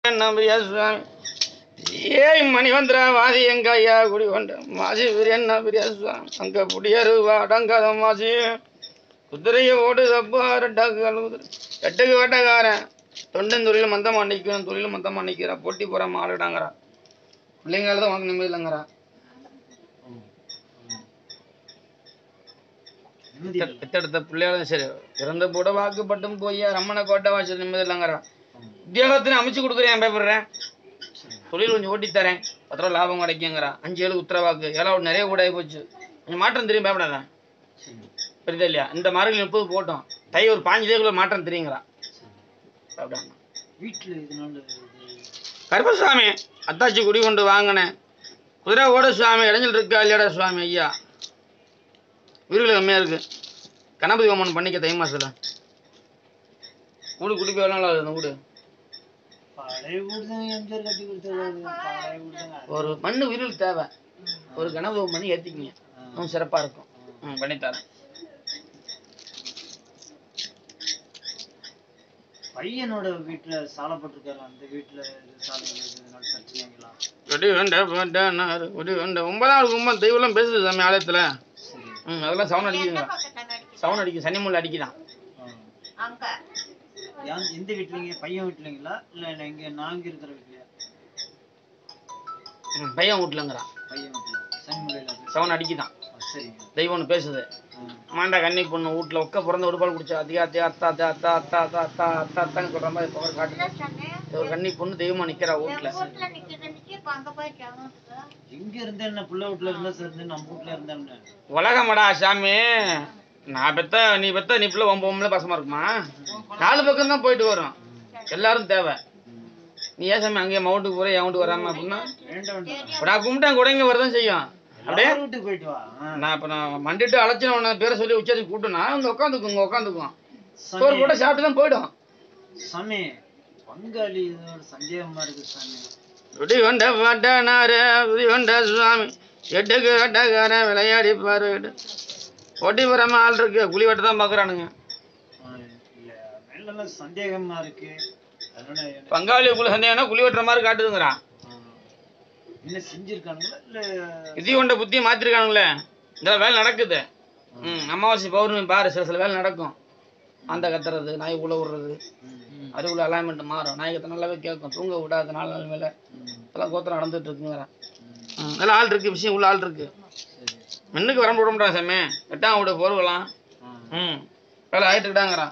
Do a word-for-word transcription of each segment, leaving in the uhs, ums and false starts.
ஏய் மணிவந்திரா வாதி எங்க ஐயா குடி கொண்ட மாசி என்ன பிரியாசுவான் அங்க புடியருவா அடங்காத மாசி குதிரைய ஓடு தப்பா ரெட்டாக்கு குதிரை எட்டுக்கு வேட்டக்காரன் தொண்டன் தொழில மந்தமா நிற்கிறான் தொழில மந்தமா நிற்கிறான் போட்டி போற மாடுடாங்கிறான் பிள்ளைங்கள தான் உனக்கு நிம்மதி இல்லைங்கிறா பெத்தெடுத்த பிள்ளைகளும் சரி இறந்த போட வாக்குப்பட்டும் போய் ரம்மனை கோட்டை வாசல் நிம்மதி இல்லைங்கிறா உத்தியோகத்தினை அமைச்சு கொடுக்குறேன் பயப்படுறேன் தொழில் கொஞ்சம் ஓட்டி தரேன் பத்து ரூபா லாபம் கிடைக்குங்கிறான் அஞ்சு ஏழு உத்தரவாக்கு ஏழாவது நிறைய கூட ஆகி போச்சு கொஞ்சம் மாற்றம் தெரியும் பயப்படாதான் புரியுதா இல்லையா இந்த மார்கழி முப்பது போட்டோம் தை ஒரு பாஞ்சு தேக்குள்ள மாற்றம் தெரியுங்கிறான் வீட்டில் கருப்பசாமி அத்தாச்சி குடி கொண்டு வாங்கினேன் குதிரை ஓட சுவாமி இடைஞ்சல் இருக்கா இல்லையாடா சுவாமி ஐயா வீடுகள் கம்மியாக இருக்கு கணபதி ஹோமம் பண்ணிக்க தை மாசத்துல வீடு குடிக்க வேணாலும் அந்த வீடு ஒரு மண்ணு வீடுகள் தேவை ஒரு கணபதி ஹோமம் பண்ணி ஏற்றிக்கிங்க இன்னும் சிறப்பாக இருக்கும் ம் பண்ணித்தரேன் பையனோட வீட்டுல சாலப்பட்டிருக்காரு அந்த வீட்டுல ஒன்பதாவது கும்பம் தெய்வம் பேசுது சாமி ஆலயத்துல ம் அதெல்லாம் சவுண்ட் அடிக்குதுங்க சவுண்ட் அடிக்கும் சனி முள்ள அடிக்குதான் எந்த வீட்டுலங்க பையன் வீட்டுலங்களா இல்ல இங்க நாங்க இருக்கிற வீட்லயா பையன் வீட்டுலங்கிறான் பையன் வீட்டுல சனி முள்ளையில சவுண்ட் அடிக்குதான் தெய்வம் ஒன்று பேசுது மாண்டா கண்ணி பொண்ணு வீட்டுல ஒக்க பிறந்த ஒரு பால் குடிச்சா அதிகா அத்தியா அத்தா அத்தா அத்தா அத்தா அத்தா அத்தா அத்தா அத்தான்னு சொல்ற மாதிரி பவர் காட்டு ஒரு கண்ணி பொண்ணு தெய்வமா நிக்கிறா வீட்டுல எங்க இருந்தேன் என்ன புள்ள வீட்டுல இருந்தா சரி நம்ம வீட்டுல இருந்தேன்னு உலகமடா சாமி நான் பெத்த நீ பெத்த நீ பிள்ளை ஒம்ப ஒம்பளை பசமா இருக்குமா நாலு பக்கம் தான் போயிட்டு வரும் எல்லாரும் தேவை நீ ஏன் சாமி அங்கேயே மவுண்டுக்கு போற என் வீட்டுக்கு வராம அப்படின்னா நான் கும்பிட்டேன் கூட இங்க வரதான் செய்யும் அப்படியே வீட்டுக்கு போயிட்டு வா நான் இப்ப நான் மண்டிட்டு அழைச்சின பேரை சொல்லி உச்சரிச்சு கூப்பிட்டுனா இங்க உட்காந்துக்கும் இங்க உட்காந்துக்கும் சோறு போட்டு சாப்பிட்டு தான் போயிடும் சாமி பங்காளி சந்தேகமா இருக்கு சாமி விடி கொண்ட பாட்டானாரு விடி கொண்ட சுவாமி எட்டுக்கு கட்டக்காரன் விளையாடி பாரு ஒட்டி வராம ஆள் இருக்கு குழி வெட்ட தான் பாக்குறானுங்க சந்தேகமா இருக்கு பங்காளி குழி சந்தேகம்னா குழி வெட்டுற மாதிரி காட்டுதுங்கிறான் என்ன செஞ்சிருக்கானுங்களா இல்ல விதி கொண்ட புத்தியை மாத்திருக்கானுங்களே இந்த வேலை நடக்குது ம் அமாவாசை பௌர்ணமி பாரு சில சில வேலை நடக்கும் அந்த கத்துறது நாய் உள்ள விடுறது அறிவுள்ள அலைன்மெண்ட் மாறும் நாய் கத்த நல்லாவே கேட்கும் தூங்க விடாது நாலு நாள் மேலே இதெல்லாம் கோத்திரம் நடந்துட்டு இருக்குங்கிறேன் ம் நல்லா ஆள் இருக்கு விஷயம் உள்ள ஆள் இருக்கு மின்னுக்கு வரம்பு விட முடியாது சாமி எட்டாம் விட போர்வலாம் ம் வேலை ஆயிட்டுக்கிட்டாங்கிறான்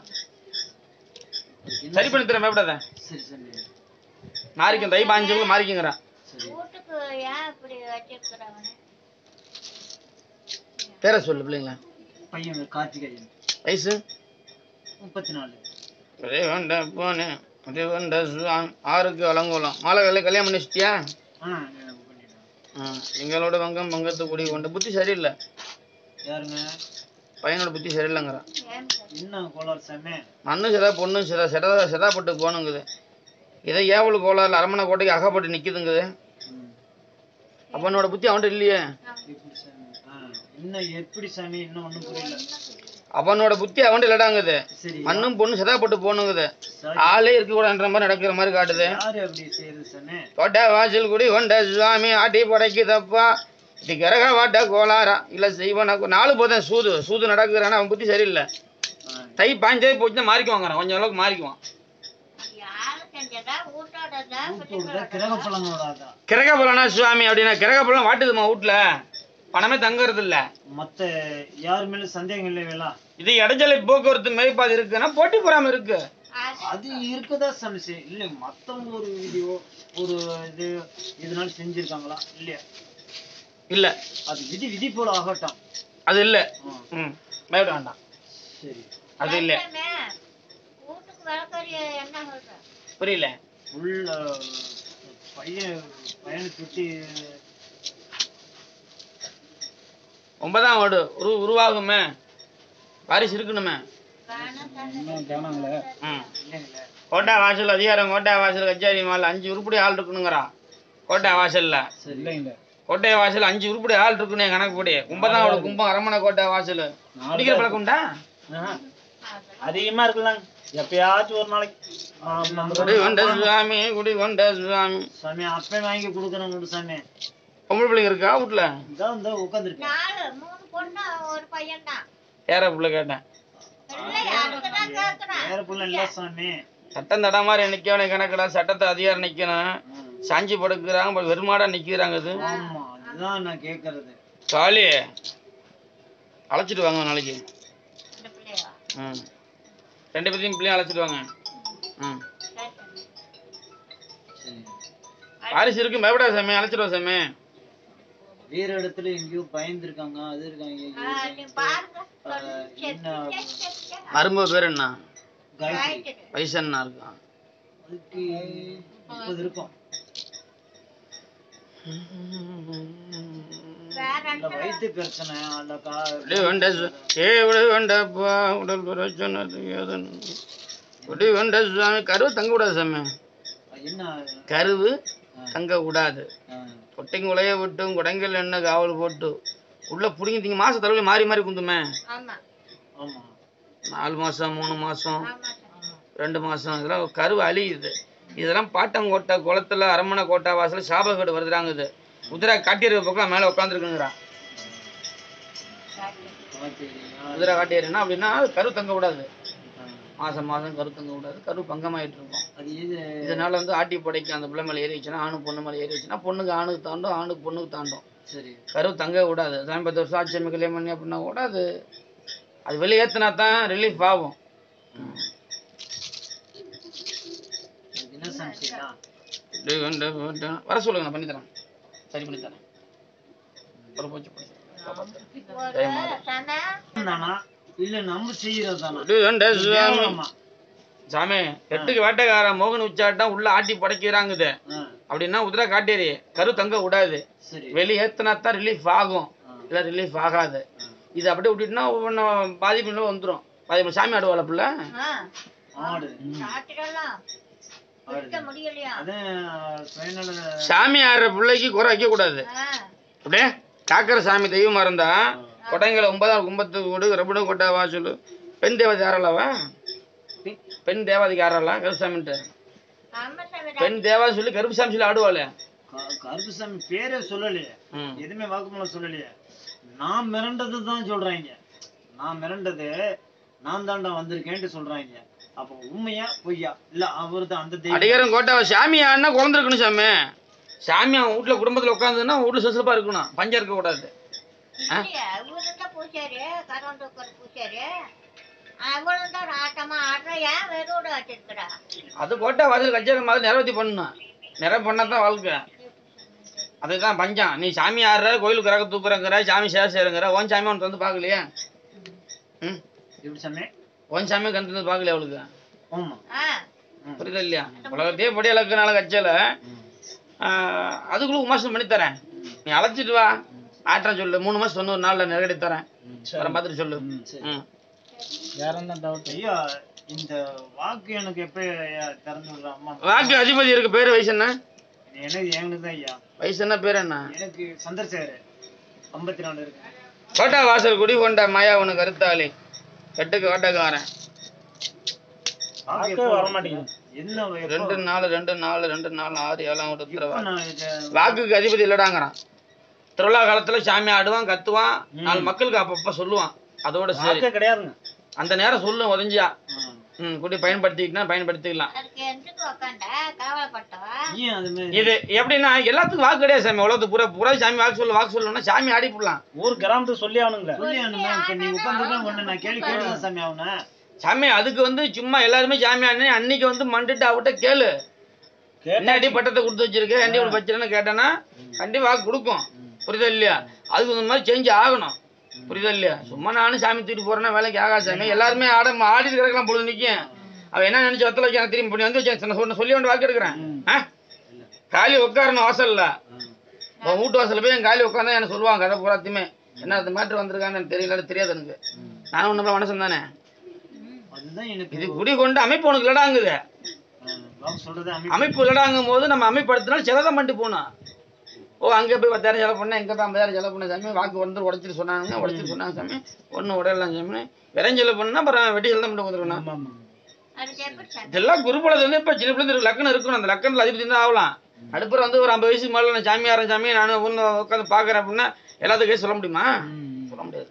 சரி பண்ணி தரேன் பயப்படாத மாறிக்கும் தை பாஞ்சு மாறிக்குங்கிறான் பேரை சொல்லு பிள்ளைங்களா பையன் கார்த்திகேயன் வயசு முப்பத்தி நாலு அதே வேண்ட போனே அதே வேண்ட ஆறுக்கு அலங்கோலம் மாலை வேலை கல்யாணம் பண்ணி வச்சிட்டியா எங்களோட வங்கம் வங்கத்தை குடி கொண்ட புத்தி சரியில்லை யாருங்க பையனோட புத்தி சரியில்லைங்கிறான் என்ன கோளாறு சாமி மண்ணும் சிதா பொண்ணும் சிதா செதா செதாப்பட்டு போனுங்குது இதை ஏவல் கோளாறுல அரமனை கோட்டைக்கு அகப்பட்டு நிக்குதுங்குது அவனோட புத்தி அவன்கிட்ட இல்லையே இன்னும் எப்படி சாமி இன்னும் ஒண்ணும் புரியல அவனோட புத்தி அவன்கிட்ட இல்லடாங்குது மண்ணும் பொண்ணு செதாப்பட்டு போனுங்குது ஆளே இருக்க கூடாதுன்ற மாதிரி நடக்கிற மாதிரி காட்டுது கோட்டை வாசல் குடி கொண்ட சுவாமி ஆட்டி படைக்கு தப்பா இது கிரக வாட்ட கோளாரா இல்ல செய்வன நாலு போதேன் சூது சூது நடக்குறான்னு அவன் புத்தி சரியில்லை தை பாஞ்சே போச்சுன்னா மாறிக்குவாங்கிறான் கொஞ்சம் அளவுக்கு மாறிக்குவான் கிரக பலனா சுவாமி அப்படின்னா கிரக பலன் வாட்டுதுமா வீட்டுல பணமே தங்குறது இல்ல மத்த யாரு மேல சந்தேகம் இல்லைங்களா இது இடைஞ்சலை போக்குவரத்து மேய்ப்பாது இருக்குன்னா போட்டி போறாம இருக்கு அது இருக்குதா சமசி இல்ல மத்தவங்க ஒரு வீடியோ ஒரு இது இதனால செஞ்சிருக்காங்களா இல்லையா இல்ல அது விதி விதி போல ஆகட்டும் அது இல்ல ம் பயப்பட வேண்டாம் சரி அது இல்ல புரியல உள்ள பையன் பையனை சுத்தி ஒன்பதாம் வார்டு உரு உருவாகுமே வாரிசு இருக்கணுமே கோட்டா வாசல் அதிகாரம் கோட்டா வாசல் கச்சேரி மால் அஞ்சு உருப்படி ஆள் இருக்கணுங்கிறா கோட்டா வாசல்ல கோட்டை வாசல் அஞ்சு உருப்படி ஆள் இருக்கணும் கணக்கு படி ஒன்பதாம் வார்டு கும்பம் அரமனை கோட்டை வாசல் குடிக்கிற பழக்கம்டா அதிகமா இருக்கலாம் எப்பயாச்சும் ஒரு நாளைக்கு ஆமா. குடி கொண்ட சுவாமி குடி கொண்ட சுவாமி சாமி அப்பே வாங்கி கொடுக்குறேன் சாமி. பொம்பளை பிள்ளைங்க இருக்கா வீட்டுல? இதான் இந்த உட்காந்துருக்கேன். நாலு மூணு பொண்ணு ஒரு பையன் தான். ஏற பிள்ளை கேட்டேன். இல்லையா அதுக்குதான் கேக்குறேன். வேற புள்ள இல்ல சாமி. சட்டம் தடா மாதிரி நிக்கணும் கணக்குடா, சட்டத்தை அதிகாரம் நிக்கணும், சாஞ்சி படுக்கிறாங்க வெறுமாடா நிக்கிறாங்க. அது ஆமா அதுதான் நான் கேக்குறது. காளி அழைச்சிட்டு வாங்க நாளைக்கு. இந்த பிள்ளையா? ம் ரெண்டு பேர்த்தையும் பிள்ளையும் அழைச்சிட்டு வாங்க. ம் சரி. வாரிசு இருக்கு பயப்படா சாமி, அழைச்சிட்டு வா சாமி. வேற இடத்துல எங்கேயோ பயந்துருக்காங்க அது இருக்காங்க. ஆ, நீ பாருங்க. என்ன மருமக பேர் என்ன? காயத்ரி. வயசு என்ன இருக்கான்? அதுக்கு முப்பது இருக்கும். வேற இல்ல வயிற்று பிரச்சனை அந்த கா குடி கொண்ட சு- ஏ விடு கொண்டப்பா உடல் பிரச்சனை ஏதுன்னு. குடி கொண்ட சுவாமி கருவு தங்க கூடாது சாமி, என்ன கருவு தங்க கூடாது. ஆ, கொட்டைங்க உலைய விட்டும் குடங்கள் என்ன காவல் போட்டு உள்ள புடிங்கி திங்க மாச தலைவலி மாறி மாறி குந்துமே. ஆமா ஆமா நாலு மாசம் மூணு மாசம் ஆமா ரெண்டு மாசம் இதெல்லாம் கருவு அழியுது. இதெல்லாம் பாட்டங்கோட்டை குளத்துல அரமனை கோட்டை வாசல் சாபகேடு வருதுறாங்க. இது குதிரை காட்டியறிவு பக்கம் மேல உட்காந்துருக்குங்கிறா. காய்கறி. குதிரை காட்டியறினா அப்படின்னா கரு தங்க விடாது, ஆ, மாசம் மாசம் கரு தங்க விடாது, கரு பங்கமாயிட்டு இருக்கும். அது இது இதனால வந்து ஆட்டி படைக்கு அந்த பிள்ளை மேலே ஏறிச்சுன்னா ஆணு பொண்ணு மேலே ஏறிச்சுன்னா பொண்ணுக்கு ஆணுக்கு தாண்டும் ஆணுக்கு பொண்ணுக்கு தாண்டும். சரி. கரு தங்க விடாது. சாமி பத்து வருஷம் ஆட்சி கல்யாணம் பண்ணி அப்படின்னா கூட அது அது வெளியேற்றினா தான் ரிலீஃப் ஆகும். அதுக்கு என்ன சமைச்சீங்களா? இப்படி கொண்டு போட்டு வர சொல்லுங்க, நான் பண்ணி தரேன், சரி பண்ணி தரேன். ஒரு போச்சு போச்சு. ஒரு சனை தானா இல்ல நம்ம செய்யறதானா? இப்படி கொண்டு சுவாமி. ஆமா. சாமி எட்டுக்கு வேட்டைக்காரன் மோகன் உச்சாட்டம் உள்ள ஆட்டி படைக்கிறாங்குது ஆ, அப்படின்னா உதிரை காட்டேரி கரு தங்க விடாது. சரி. வெளியேற்றினா தான் ரிலீஃப் ஆகும், இல்லை ரிலீஃப் ஆகாது. இது அப்படியே விட்டுட்டுனா ஒவ்வொன்றும் பாதிப்பு வந்துடும். பாதிப்பு சாமி ஆடுவாள் பிள்ளை. ஆ ஆடு சாப்பிடலாம் விற்க முடியலையா? அது சுயநல சாமி ஆடுற பிள்ளைக்கு குறை வைக்க கூடாது. ஆ அப்படியே காக்கிற சாமி தெய்வமா இருந்தா கொடைங்களை ஒன்பதாம் கும்பத்து கூடு ரபுடம் கொட்டா வாசல் பெண் தேவதை யாராலவா? பெண் தேவாதிக்கு யாராலாம்? கருப்புசாமின்ட்டு ஆமா சாமி. பெண் தேவாதி சொல்லி கருப்புசாமி சொல்லி ஆடுவாளே. க- கருப்புசாமி பேரே சொல்லலையே, ம் எதுவுமே வாக்குமூலம் சொல்லலையே. நான் மிரண்டது தான் சொல்றாங்க. நான் மிரண்டது நான் தாண்டா வந்திருக்கேன்ட்டு சொல்றாங்க. அப்ப உண்மையா பொய்யா? இல்ல அவரு தான் அந்த தெய்வம். அடிகாரம் கோட்டா சாமி ஆடினா குழந்தை இருக்கணும் சாமி. சாமி அவன் வீட்டுல குடும்பத்துல உட்காந்துன்னா வீட்டுல சுசுப்பா இருக்கணும், பஞ்சம் இருக்க கூடாது. இல்லையா இவரு தான் பூசாரு, கரவந்தூக்கர் பூசாரு. அவளும் தான் ஆட்டமா ஆடுற, ஏன் வெறும் வச்சிருக்கிறா? அது கோட்டா வாசல் கச்சேரி மாதிரி நிறைவேற்றி பண்ணணும். நிறைய பண்ணாதான் வாழ்க்கை. அதுதான் பஞ்சம். நீ சாமி ஆடுற, கோயிலுக்கு கிரக தூக்குறங்கிற, சாமி சேவை செய்யறங்கிற, ஓன் சாமி அவனுக்கு வந்து பார்க்கலையே. ம் எப்படி சாமி? ஓன் சாமி கண்டு வந்து பார்க்கலையே அவளுக்கு. ஆமா. ஆ புரியுதா இல்லையா? உலகத்தையே படி அளக்குனால கச்சல அதுக்குள்ள உமாசம் பண்ணி தரேன். நீ அழைச்சிட்டு வா, ஆட்டம் சொல்லு. மூணு மாசம் தொண்ணூறு நாள்ல நெருக்கடி தரேன். வர பார்த்துட்டு சொல்லு. ம் வேற என்ன டவுட்? ஐயா இந்த வாக்கு எனக்கு எப்ப ஐயா திறந்து விடுறா? அம்மா வாக்கு அதிபதி இருக்கு, பேரு வயசு என்ன? எனக்கு எனக்கு தான் ஐயா. வயசு என்ன, பேர் என்ன? எனக்கு சந்திரசேகர் ஐம்பத்தி நாலு இருக்கு. கோட்டா வாசல் குடி கொண்ட மாயா உனக்கு கருத்தாளி எட்டுக்கு கோட்டைக்காரன். வாக்கு வர மாட்டேங்குது. என்ன எப்ப- ரெண்டு நாலு ரெண்டு நாலு ரெண்டு நாலு ஆறு ஏழாம் ஒரு எப்ப உத்தரவா. நான் இத வாக்குக்கு அதிபதி இல்லடாங்கிறான். திருவிழா காலத்துல சாமி ஆடுவான், கத்துவான், நாலு மக்களுக்கு அப்பப்ப சொல்லுவான். அதோட சரி வாக்கே கிடையாதுங்க. அந்த நேரம் சொல்லும் உதஞ்சியா. ம் குடி பயன்படுத்திக்கிட்டா பயன்படுத்திக்கலாம். அதுக்கு எதுக்கு உக்காண்ட கவலைப்பட்டவா? ஏன் அது மாதிரி இது எப்படின்னா எல்லாத்துக்கும் வாக்கு கிடையாது சாமி. உலகத்துக்கு பூரா பூரா சாமி வாக்கு சொல்லு வாக்கு சொல்லணும்னா சாமி ஆடி போடலாம். ஊர் கிராமத்துக்கு சொல்லி ஆகணுங்க. சொல்லி ஆகணுங்க. இப்ப நீ உட்காந்துருக்க ஒண்ணு நான் கேள்வி கேட்டுதான் சாமி ஆகணும். சாமி அதுக்கு வந்து சும்மா எல்லாருமே சாமி ஆடினே அன்னைக்கு வந்து மண்டுட்டு அவட்ட கேளு, என்ன அடி பட்டத்தை கொடுத்து வச்சிருக்க, அண்டி இப்படி வச்சிருன்னு கேட்டேன்னா கண்டிப்பா வாக்கு கொடுக்கும். புரியுதா இல்லையா? அதுக்கு இந்த மாதிரி சேஞ்ச் ஆகணும். புரியுதா இல்லையா? சும்மா நானும் சாமி தூக்கிட்டு போறேன்னா வேலைக்கு ஆகாது சாமி. எல்லாருமே ஆட ஆடி கிடக்கலாம் பொழுது நிற்கும். அவன் என்ன நினைச்சு வத்தல வைக்க திரும்பி பண்ணி வந்து வச்சேன் சொன்ன சொல்லி வந்து வாக்கு எடுக்கிறேன். காலி உட்காரணும் வாசல்ல. உன் வீட்டு வாசல்ல போய் என் காலி உட்காந்தா எனக்கு சொல்லுவாங்க கதை பூராத்தையுமே. என்ன அது மேட்ரு வந்திருக்கான்னு எனக்கு தெரியல, தெரியாது எனக்கு. நானும் ஒன்றும் மனசன் தானே. அதுதான் எனக்கு இது குடி கொண்டு அமைப்பு உனக்கு இல்லடாங்குது. வாக்கு சொல்றது அமைப்பு இல்லடாங்கும் போது நம்ம அமைப்படுத்தினாலும் சிலதான் பண்ணிட்டு போனோம். ஓ அங்கே போய் பத்தாயிரம் செலவு பண்ணேன், எங்கே போய் ஐம்பதாயிரம் செலவு பண்ண சாமி, வாக்கு வந்து உடச்சிட்டு சொன்னாங்க, உடச்சிட்டு சொன்னாங்க சாமி, ஒன்றும் உடையலாம் சாமி, விரைஞ்சு செலவு பண்ணால் அப்புறம் வெட்டி செலவு தான் பண்ணி கொடுத்துருக்கணும். இதெல்லாம் குருபலது வந்து இப்போ சின்ன பிள்ளை லக்கணம் இருக்கணும், அந்த லக்கணத்தில் அதிபதி தான் ஆகலாம். அடுப்புறம் வந்து ஒரு ஐம்பது வயசுக்கு மேலே நான் சாமியாரன் சாமி நான் ஒன்று உட்காந்து பார்க்குறேன் அப்படின்னா எல்லாத்துக்கும் சொல்ல முடியுமா? சொல்ல முடியாது.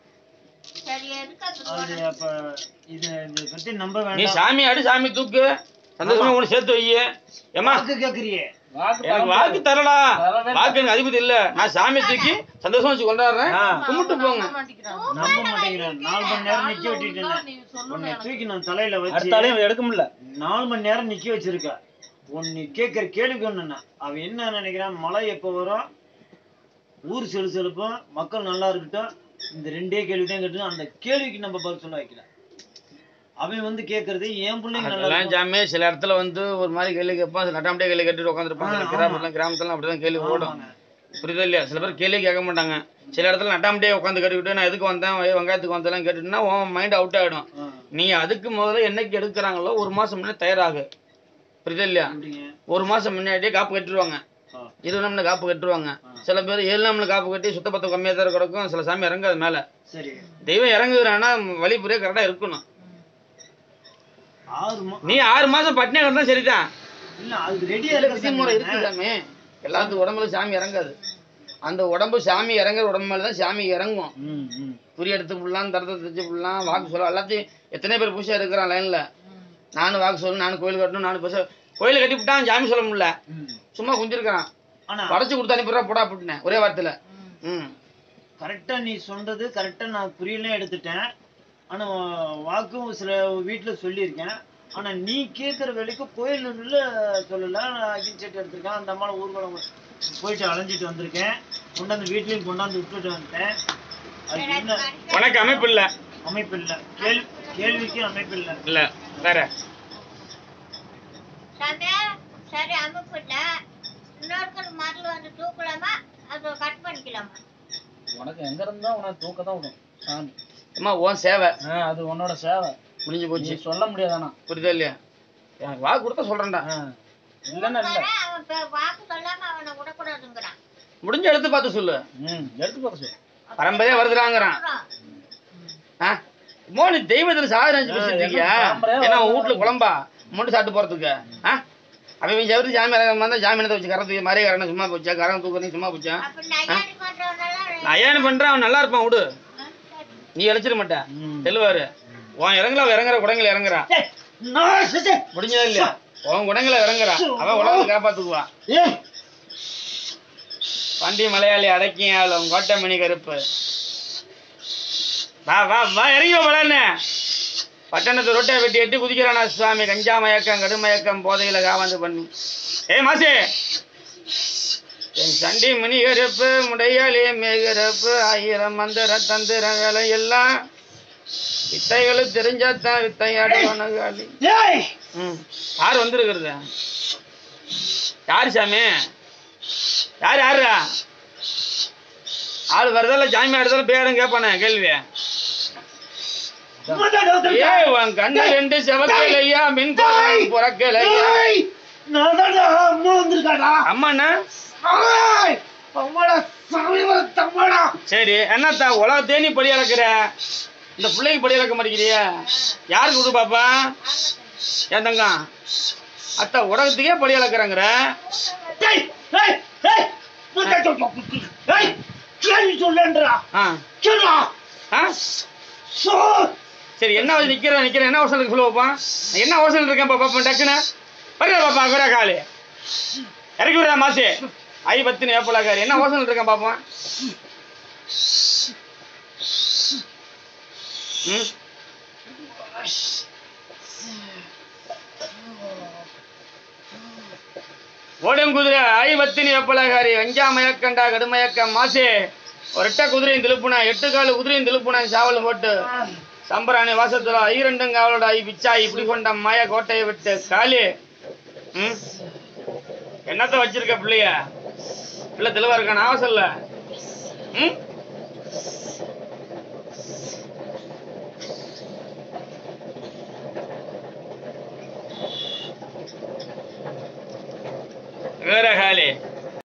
நீ சாமி ஆடு, சாமி தூக்கு, சந்தோஷமா ஒன்று சேர்த்து வை. ஏமா கேக்குறியே எனக்கு வாக்கு தரலா, வாக்கு எனக்கு அதிபதி இல்ல, நான் சாமி தூக்கி சந்தோஷமா வச்சு கொண்டாடுறேன், கும்பிட்டு போங்க. நம்ப மாட்டேங்கிறேன். நாலு மணி நேரம் நிக்க விட்டுட்டேன், உன்னை தூக்கி நான் தலையில வச்சு எடுக்க முடியல. நாலு மணி நேரம் நிக்க வச்சிருக்க. உன்னை கேட்கிற கேள்விக்கு ஒண்ணு, அவன் என்ன நினைக்கிறான், மழை எப்ப வரும், ஊர் செழு செழுப்பும், மக்கள் நல்லா இருக்கட்டும், இந்த ரெண்டே கேள்விதான் கேட்டு அந்த கேள்விக்கு நம்ம பதில் சொல்ல வைக்கல. அவன் வந்து கேட்கறது என் பிள்ளைங்க நல்லா சாமி சில இடத்துல வந்து ஒரு மாதிரி கேள்வி கேட்பான், சில நட்டாமட்டே கேள்வி கேட்டுட்டு உட்காந்துருப்பாங்க. கிராமத்துல கிராமத்துல அப்படிதான் கேள்வி ஓடும், புரியுதா இல்லையா? சில பேர் கேள்வி கேட்க மாட்டாங்க, சில இடத்துல நட்டாமட்டே உட்காந்து கேட்டுக்கிட்டு நான் எதுக்கு வந்தேன், வெங்காயத்துக்கு வந்தெல்லாம் கேட்டுட்டுனா உன் மைண்ட் அவுட் ஆகிடும். நீ அதுக்கு முதல்ல என்னைக்கு எடுக்கிறாங்களோ ஒரு மாசம் முன்னாடி தயாராகு, புரியுதா இல்லையா? ஒரு மாசம் முன்னாடியே காப்பு கட்டிடுவாங்க, இருபது நாள் காப்பு கட்டுருவாங்க. சில பேர் ஏழு நாள் காப்பு கட்டி சுத்தப்பத்த கம்மியாக தான் கிடக்கும், சில சாமி இறங்காது மேல. தெய்வம் இறங்குறான்னா வழிபுரிய கரெக்டா இருக்கணும். நீ ஆறு மாசம் பட்டினியா இருந்தா சரிதான், விதிமுறை இருக்கு சாமி. எல்லாத்துக்கும் உடம்புல சாமி இறங்காது, அந்த உடம்பு சாமி இறங்குற உடம்பு மேலதான் சாமி இறங்கும். புரிய எடுத்து புடலாம், தரத்தை தச்சு புடலாம், வாக்கு சொல்ல எல்லாத்தையும். எத்தனை பேர் பூசா இருக்கிறான் லைன்ல, நானும் வாக்கு சொல்லணும், நானும் கோயில் கட்டணும், நானும் பூசா. கோயில கட்டி விட்டான் சாமி சொல்ல முடியல, சும்மா குஞ்சிருக்கான், படைச்சு கொடுத்து அனுப்பிடுறா போடா போட்டுனேன் ஒரே வாரத்துல. ம் கரெக்டா நீ சொல்றது கரெக்டா நான் புரியல எடுத்துட்டேன். ஆனா வாக்கும் சில வீட்டுல சொல்லியிருக்கேன். ஆனா நீ கேட்கற வேலைக்கு கோயிலுள்ள சொல்லல, நான் அகின்செட் எடுத்திருக்கேன், அந்த அம்மாவை ஊர்வலம் போயிட்டு அலைஞ்சிட்டு வந்திருக்கேன், கொண்டாந்து வீட்லயும் கொண்டாந்து விட்டுட்டு வந்துட்டேன். அது என்ன உனக்கு அமைப்பு இல்ல, அமைப்பு இல்ல, கேள்வி கேள்விக்கு அமைப்பு இல்ல. இல்ல வேற சரி அமைப்பு இல்ல, இன்னொருத்தர் மரல வந்து தூக்கலாமா, அதை கட் பண்ணிக்கலாமா? உனக்கு எங்க இருந்தா உனக்கு தூக்க தான் விடும் சாமி. அம்மா உன் சேவை, அது உன்னோட சேவை, முடிஞ்சு போச்சு, சொல்ல முடியாதானா? புரியுதா இல்லையா? எனக்கு வாக்கு கொடுத்தா சொல்றேன்டா, இல்லன்னா இல்ல. அவன் வாக்கு சொல்லாம அவனை விடக்கூடாதுங்கிறான். முடிஞ்ச எடுத்து பார்த்து சொல்லு. ம் எடுத்து பார்த்து சொல்லு. பரம்பரையா வருதுறாங்கிறான். ஆ மோனி தெய்வத்துல சாதனை பேசிட்டியா? ஏன்னா வீட்டுல குழம்பா முட்டு சாப்பிட்டு போறதுக்கு. ஆ அவன் ஜவுரி ஜாமி வந்தா ஜாமீனத்தை வச்சு கரத்து மறைய கரணம் சும்மா போச்சா, கரணம் தூக்கறீங்க சும்மா போச்சா? நயானு பண்ற அவன் நல்லா இருப்பான் விடு, நீ இழைச்சிட மாட்டேன் தெளிவாரு. உன் இறங்கல அவன் இறங்குற குடங்களை இறங்குறா, முடிஞ்சதா இல்லையா? உன் குடங்களை இறங்குறா, அவன் உலகத்தை காப்பாத்துக்குவான். பாண்டி மலையாளி அடக்கியாலும் கோட்டை மணி கருப்பு வா வா வா இறங்கி வளர்னே. பட்டணத்தை ரொட்டை வெட்டி எட்டி குதிக்கிறானா சுவாமி, கஞ்சா மயக்கம் கடுமயக்கம் போதையில காவாந்து பண்ணி. ஏ மாசே என் சண்டி மணி கருப்பு முடையாளி மேகரப்பு ஆயிரம் மந்திர தந்திரங்களை எல்லாம் வித்தைகளும் தெரிஞ்சாத்தான் வித்தையாடுவானு. ம் யாரு வந்துருக்குறது? யாரு சாமி? யாரு யாருடா? ஆள் வருதால ஜாமி ஆடுதாலும் பேரும் கேட்பானே கேள்வி. ஏ உன் கண்ணு ரெண்டு செவக்கலையா, மின் புறக்கலையா? அம்மாண்ணா சரி என்னத்தா உலக தேனி படி அளக்குற, இந்த பிள்ளைக்கு படி அளக்க மாட்டேங்கிறிய? யாருக்கு விடு பாப்பா? ஏன் தங்கம் அத்தா உலகத்துக்கே படி அளக்குறாங்கிற. சரி என்ன நிக்கிற நிக்கிற என்ன அவசரம் இருக்கு சொல்லு பாப்பா, என்ன அவசரம் இருக்கேன் பாப்பா டக்குன்னு வர்ற பாப்பா குறை காலு இறக்கி விடுறா மாசு ஐ பத்தினு ஏப்பலாக்காரு என்ன அவசரம் இருக்கேன் பாப்பா. ம் ஓடும் குதிரை ஐ பத்தினி வெப்பலகாரி வஞ்சா மயக்கண்டா கடுமயக்கம் மாசே ஒரு எட்ட குதிரையும் திருப்புனா எட்டு காலு குதிரையும் திருப்புனா சாவல் போட்டு சம்பராணி வாசத்துல ஐரெண்டும் காவலோட ஐ பிச்சாய் இப்படி கொண்ட மாய கோட்டையை விட்டு காலி. ம் என்னத்த வச்சிருக்க பிள்ளைய? பிள்ளை தெளிவா இருக்கான அவசரம் இல்ல. ம் வேற காலி